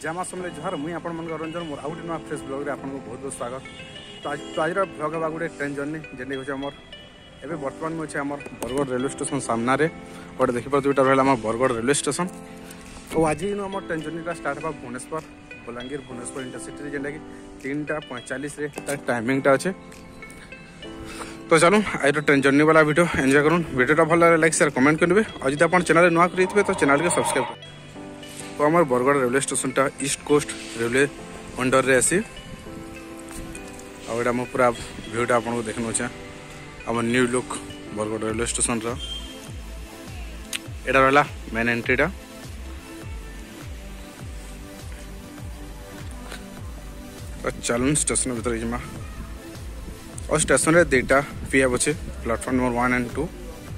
जामा समले जुहार मुई आपण मन रंजन मोर आउट नुआ फ्रेश ब्लॉग रे आपन को बहुत बहुत स्वागत। तो आज ब्लॉग हवा गोटे ट्रेन जर्नी जेने होचे हमर एबे वर्तमान में हमर बरगढ़ रेलवे स्टेशन सामना रे और देखि पर दुटा रहला हमर बरगढ़ रेलवे स्टेशन। तो आज इन हमर ट्रेन जर्नी का स्टार्ट बा भुवनेश्वर बलांगीर भुवनेश्वर इंटरसिटी जेने कि 3:45 रे तार टाइमिंग टा अछि। तो चलो आज ट्रेन जर्नी वाला वीडियो एंजॉय करूँ। वीडियो भल लाइक शेयर कमेंट करेंगे और जब आप चैनल नुआ करेंगे तो चैनल के सब्सक्राइब कर। तो हमारे बरगढ़ रेलवे स्टेशन टा ईस्ट कोस्ट रेलवे अंडर रे आसी आम पूरा भ्यूटा आपको देखने अच्छे आम new look Bargarh railway station एटा रहा मेन एंट्रीटा। तो चलन स्टेशन भीतर जिमा और स्टेशन रे दुटा पीएफ अच्छे प्लेटफॉर्म नंबर 1 और 2।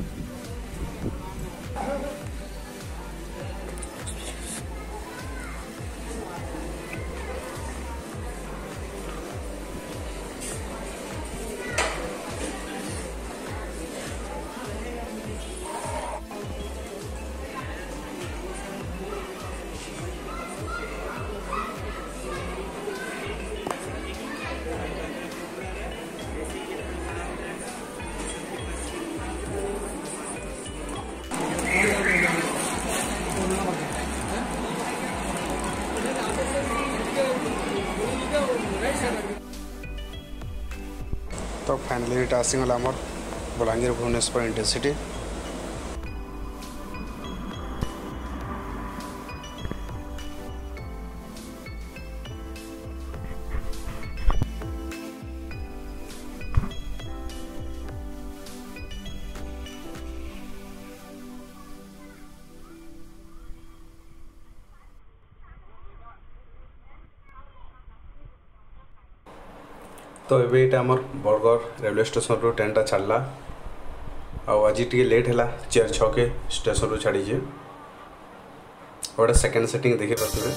तो फाइनली इटा आसीगला आमर बलांगीर भुवनेश्वर इंटरसिटी। तो ये आमर बरगढ़ रेलवे स्टेशन रू ट्रेन टा छाड़ा आज टी लेट है 4-6 के स्टेशन रू छाड़ी गोटे सेकेंड सेटिंग देखी पारे।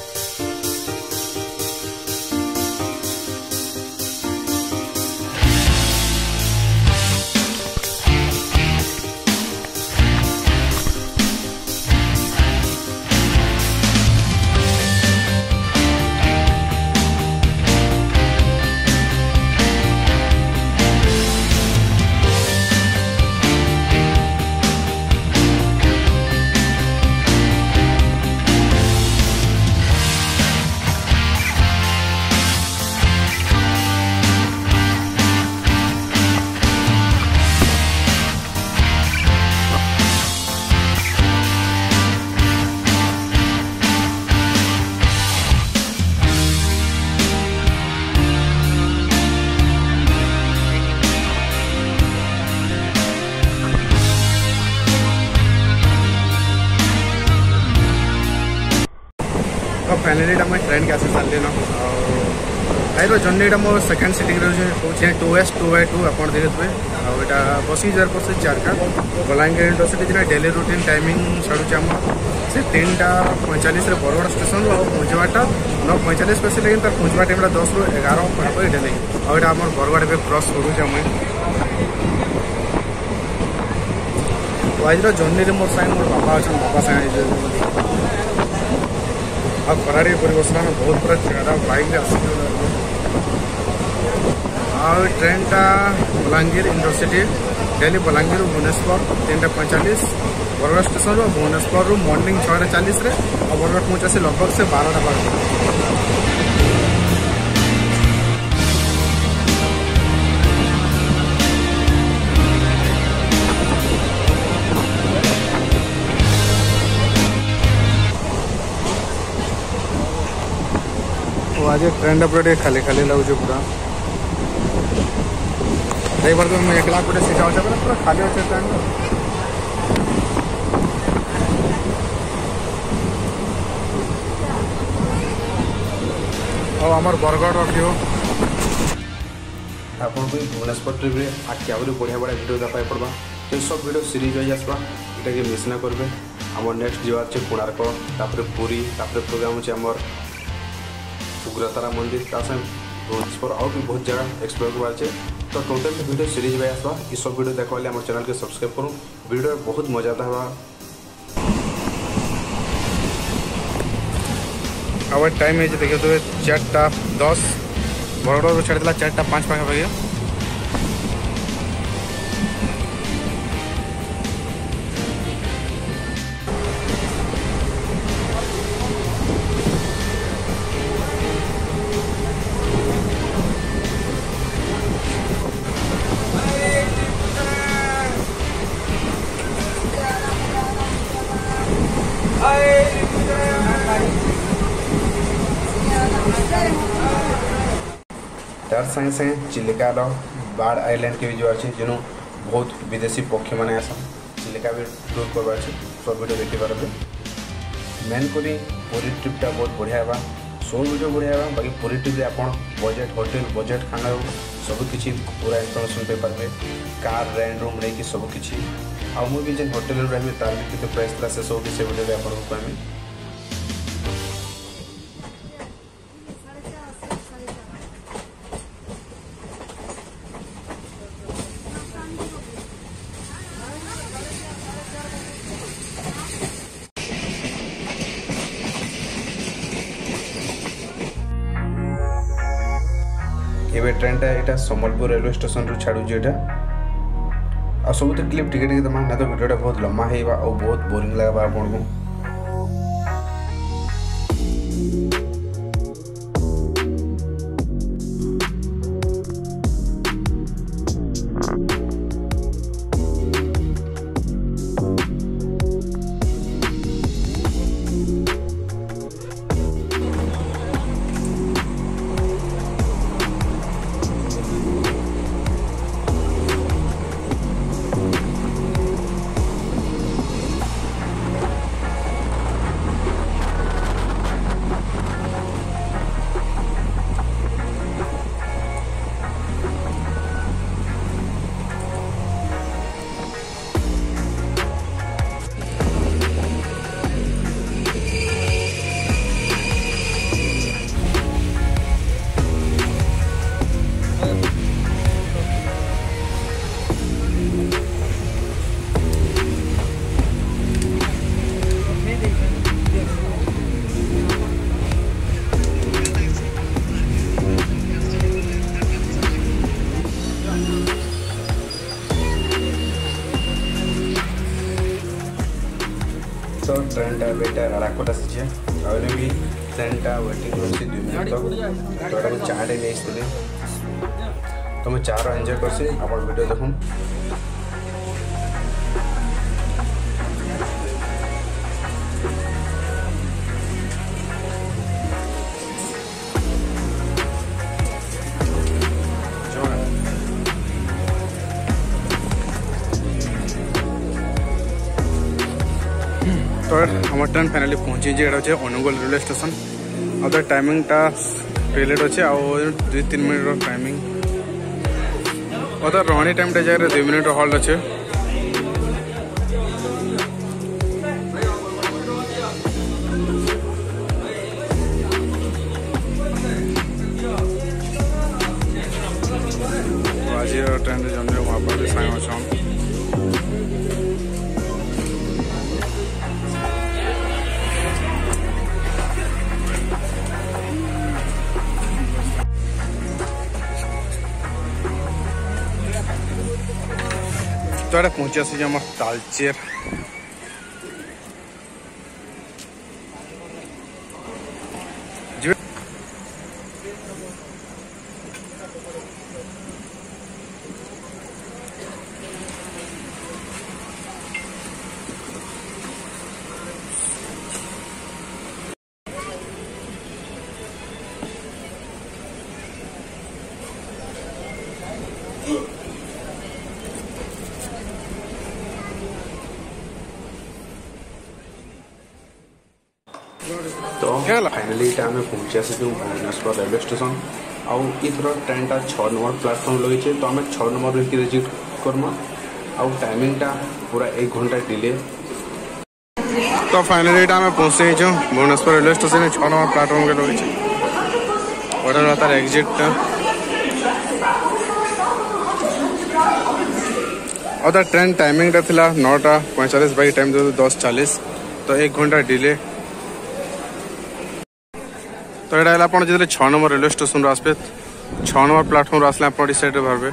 तो फाइनली आम ट्रेन के आसी सारे न आईर जर्नीटा मो सेकेंड सिटिंग रोचे 2S2/2 आप देखिए आईटा बस जार पर चारका बलांगीर इंटरसिटी जो डेली रूटीन टाइमिंग छाड़ुचे आम से 3:45 बरगढ़ स्टेशन और पहुँचवाटा 9:45 पे लेकिन तार पहुँचवा टाइम 10 ରୁ 11 पढ़ा डेली आईटा आम बरगढ़ ए क्रॉस करूचे मुझे। तो आज जर्नी मोर साइड मोर बाबा अच्छा बाबा साइड आ खराड़ी परिवेशन में बहुत पूरा चेहरा बाइक ट्रेन टा Balangir intercity daily Balangir Bhubaneswar 3:45 Bargarh station रू भुवनेश्वर रू मॉर्निंग 6:40 और बरगढ़ पहुँचा से लगभग से 12टा बार। तो आज ट्रेन पूरा खाली खाली लगुच पूरा एक बार तो मैं 1 लाख गोटे सीट अच्छे पूरा खाली अच्छे ट्रेन। और आमर बरगढ़ व्यू आपन को भुवनेश्वर ट्रिप रे आके आउरी बढ़िया बढ़िया वीडियो देखा पड़वा। तो सब वीडियो सीरीज वाइज आसवा इटा के मिस ना करबे। आमर नेक्स्ट जीवार छे कोणार्क तापर पुरी तापर प्रोग्राम छे आमर उग्रतारा मंदिर भुवनेश्वर और भी बहुत जगह एक्सप्लोर करवार है। तो टोटल वीडियो सीरीज भाई आसवा ये सब वीडियो देखा हमारे चैनल के सब्सक्राइब करूँ। वीडियो बहुत मजा था। आवर टाइम है देखिए तो 4:10 बरगड़ को छाड़ी 4:05 पाखापाखि। तार संगे संगे चिलिकार बार्ड आइलैंड के भी जो अच्छे जिन बहुत विदेशी पक्षी मैंने आस चिलिका भी टूर करवा सब वीडियो देखी पारे। मेन करी पुरी ट्रिपटा बहुत बढ़िया है सब वीडियो बढ़िया है बाकी पुरी ट्रिप आप बजेट होटेल बजेट खाना सबकि पूरा इनफर्मेशन पारे कार रेंट रूम नहीं कि सबकि आ मुझे जेन होटेल रही तार भी कितने प्राइस था से सब से वीडियो आपको कहमी। एवं ट्रेनटा यहाँ सम्बलपुर रेलवे स्टेशन रू छाड़ू आ सब क्लिप टिके दमा ना तो वीडियोटा बहुत लम्बा है और बहुत बोरिंग लगा आपको। तो ट्रेनटा बेटा राकोट आसी आने भी ट्रेनटा वेटिंग अच्छी 2 मिनट तक तो चाटे नहीं तो मैं चार एंजॉय करसी आप वीडियो देखूँ। तो हमार ट्रेन फाइनाली पहुँची जे अच्छे अनुगुल रेलवे स्टेशन और टाइमिंगटा डिलेट अच्छे आ 2-3 मिनट टाइमिंग और रवानी टाइम जगह 2 मिनट हल्ट अच्छे। आज ट्रेन जन वहाँ पर सांग अच्छा तो ये पहुँची आसी आम तालचेर तो फाइनाली आम पहुँची आसी भुवनेश्वर रेलवे स्टेशन आउ इथर ट्रेनटा 6 नंबर प्लाटफर्म लगे तो आम 6 नंबर रिजिट करमा आउ टाइमिंगटा पूरा 1 घंटा डिले। तो फाइनाली आम पहुँचे Bhubaneswar railway station 6 number platform के लगे और तार एग्जिट और ट्रेन टाइमिंगटा थिला 9:45 बाकी टाइम 10:40 तो 1 घंटा डिले। तो यहाँ आप जो 6 नंबर रेलवे स्टेशन आसपे 6 नंबर प्लाटफर्म आसले आप साइड बाहर।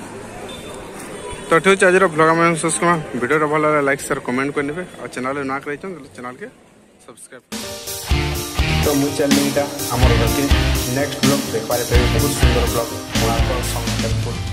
तो ठीक है आज ब्लॉग में शेष करा वीडियो भल लाइक शेयर कमेंट करने और चैनल ना कर चैनल के सब्सक्राइब। तो मुझे चैनल आमर नेक्स्ट ब्लॉग देखा बहुत सुंदर ब्लॉग।